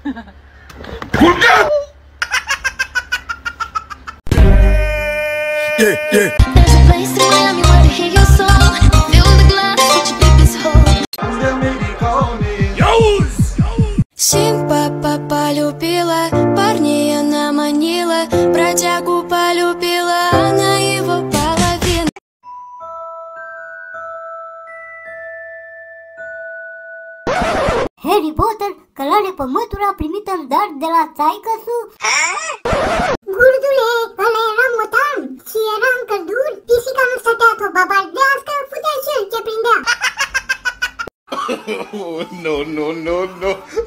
Симпа полюбила, парня она манила, бродягу полюбила, она его половина. Harry Potter, călare pământul, a primit în dar de la taică-su? Gurdule, ăla era mutant și era în călduri, pisica nu stătea să o babardească, putea și el ce prindea. No, no, no, no.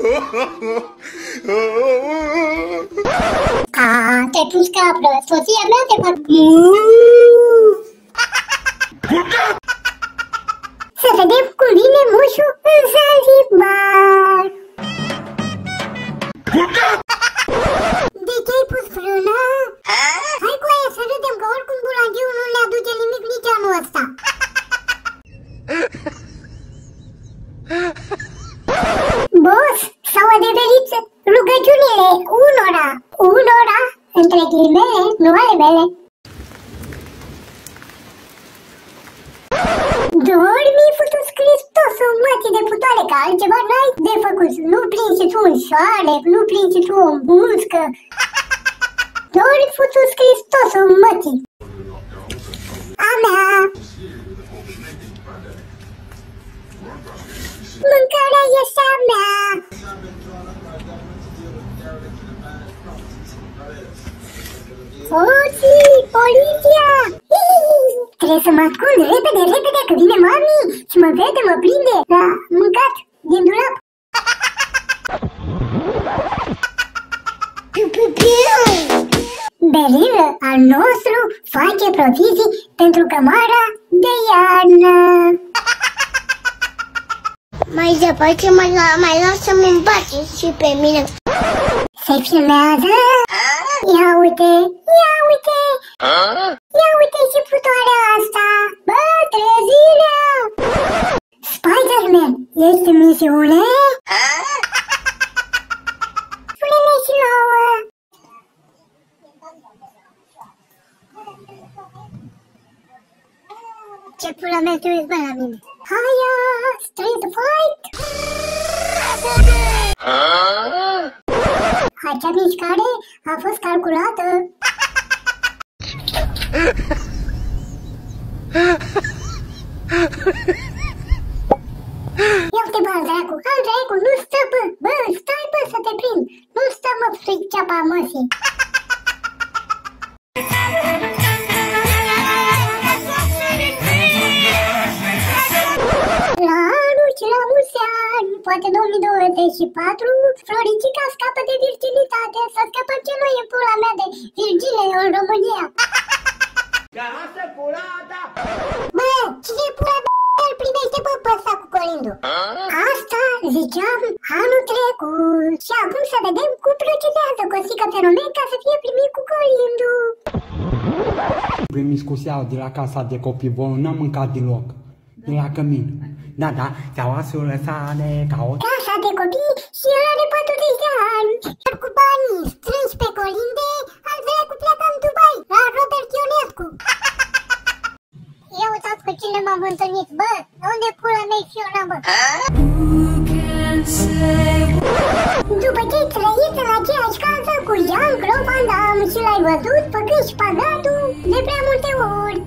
Te pus capră, soția mea te fac. Să vedem cum vine moșul în Zanzibar. De ce ai pus frână? Hai cu aia să râdem că oricum bulangiul nu ne aduce nimic nici anul ăsta. Boss, s-au adeverit rugăciunile unora, între ghilimele, nu ale mele. Dormi, futus Hristosul, mătii de putoare, că altceva n-ai de făcut. Nu prinzi tu un șoarec, nu prinzi tu o muscă. Dormi, futus Hristosul, mătii. A mea. Mâncarea este a mea. Hoții, poliția! Trebuie să mă ascund repede, repede, că vine mami și mă vede, mă prinde la mâncat din dulap. Berilă al nostru face provizii pentru cămara de iarnă. Mai departe mai lasă-mă în bace și pe mine. Se filmează? Ia uite, ia uite! Ia uite și putoarea asta! Bă, trezirea! Spider-Man, ești în misiune? Spune-ne și nouă! Ce pula mea te uiți, bă, la mine? Haia, street fight! Acea mișcare a fost calculată. Ia-te bă, dracu, nu stă, bă, stai, bă, să te prind. Nu stă, mă, friceapa măsii. La anul și la mulți ani, poate 2024, Floricica scapă de virginitate, să scăpăm ce noi în pula mea de virgine în România. Bă, cine pula mea îl primește pe ăsta cu colindu? Asta ziceam anul trecut. Și acum să vedem cum procedează Cosica Fenomen ca să fie primit cu colindu. Primiți cu seaua de la casa de copii, bă, n-am mâncat deloc. De la cămin. Da, seaua sale ca o... Casa de copii și el are 40 de ani. Iar cu banii strânși pe colinde, al dracu pleacă în Dubai, la Robert Ionescu. Ia uitați cu cine m-am întâlnit, bă, unde pula mea-i Fiona, bă? După ce ai trăit în aceeași casă cu Jean-Claude Van Damme și l-ai văzut făcând șpagatul de prea multe ori.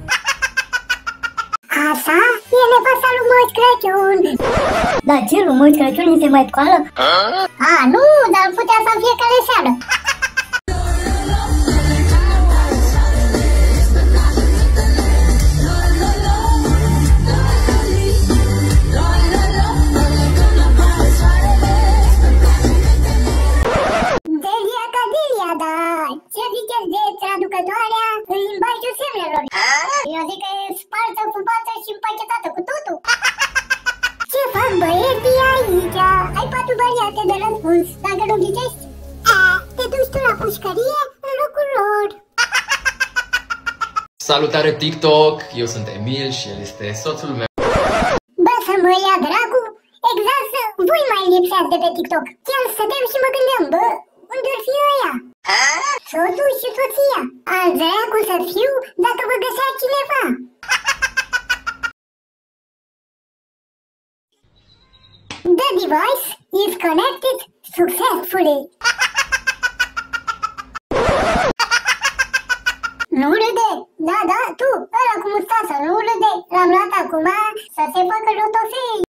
Asta e nevasta lui Moș Crăciun. Dar ce, lui Moș Crăciun îi se mai scoală? A, nu, dar putea să-mi fiecare seară. Delia ca Delia, dar ce ziceți de traducătoarea în limbajul semnelor? Eu zic că e spartă, fumată și împachetată cu totul. Ce fac băieții aici? Ai 4 variante de răspuns. Dacă nu ghicești, te duci tu la pușcărie în locul lor. Salutare TikTok, eu sunt Emil și el este soțul meu. Bă, să mă ia dracu, exact voi mai lipseați de pe TikTok. Chiar stăteam și mă gândeam, bă, unde-or fi ăia? Soțul și soția. Al dracu să fiu dacă vă găsea cineva. The device is connected successfully. Nu râde! Da, tu, ăla cu mustața, nu râde! L-am luat acum să se facă rotofei!